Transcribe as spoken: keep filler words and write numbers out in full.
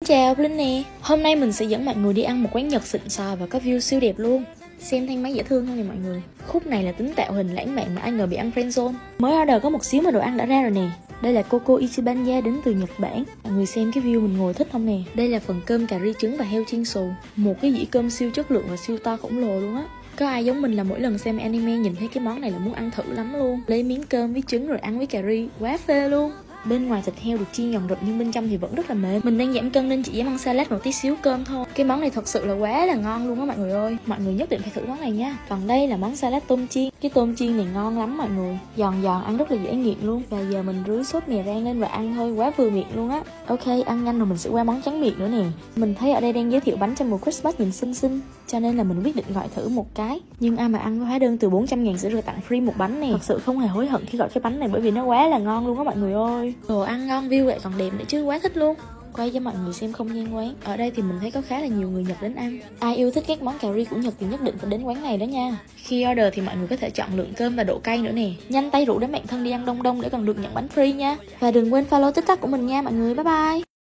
Chào Linh nè, hôm nay mình sẽ dẫn mọi người đi ăn một quán Nhật xịn sò và có view siêu đẹp luôn. Xem thang máy dễ thương không nè mọi người. Khúc này là tính tạo hình lãng mạn mà ai ngờ bị ăn friendzone. Mới order có một xíu mà đồ ăn đã ra rồi nè. Đây là Coco Ichibanya đến từ Nhật Bản. Mọi người xem cái view mình ngồi thích không nè. Đây là phần cơm cà ri trứng và heo chiên xù. Một cái dĩa cơm siêu chất lượng và siêu to khổng lồ luôn á. Có ai giống mình là mỗi lần xem anime nhìn thấy cái món này là muốn ăn thử lắm luôn. Lấy miếng cơm với trứng rồi ăn với cà ri, quá phê luôn. Bên ngoài thịt heo được chiên giòn rụm nhưng bên trong thì vẫn rất là mềm. Mình đang giảm cân nên chỉ dám ăn salad một tí xíu cơm thôi. Cái món này thật sự là quá là ngon luôn á mọi người ơi. Mọi người nhất định phải thử món này nha. Còn đây là món salad tôm chiên. Cái tôm chiên này ngon lắm mọi người. Giòn giòn ăn rất là dễ nghiện luôn. Và giờ mình rưới sốt mè rang lên và ăn thôi, quá vừa miệng luôn á. Ok, ăn nhanh rồi mình sẽ qua món tráng miệng nữa nè. Mình thấy ở đây đang giới thiệu bánh trong mùa Christmas nhìn xinh xinh, cho nên là mình quyết định gọi thử một cái. Nhưng ai mà ăn có hóa đơn từ bốn trăm ngàn sẽ được tặng free một bánh nè. Thật sự không hề hối hận khi gọi cái bánh này bởi vì nó quá là ngon luôn á mọi người ơi. Đồ ăn ngon, view lại còn đẹp nữa chứ, quá thích luôn. Quay cho mọi người xem không gian quán. Ở đây thì mình thấy có khá là nhiều người Nhật đến ăn. Ai yêu thích các món cà ri của Nhật thì nhất định phải đến quán này đó nha. Khi order thì mọi người có thể chọn lượng cơm và độ cay nữa nè. Nhanh tay rủ đám bạn thân đi ăn đông đông để còn được nhận bánh free nha. Và đừng quên follow TikTok của mình nha mọi người. Bye bye.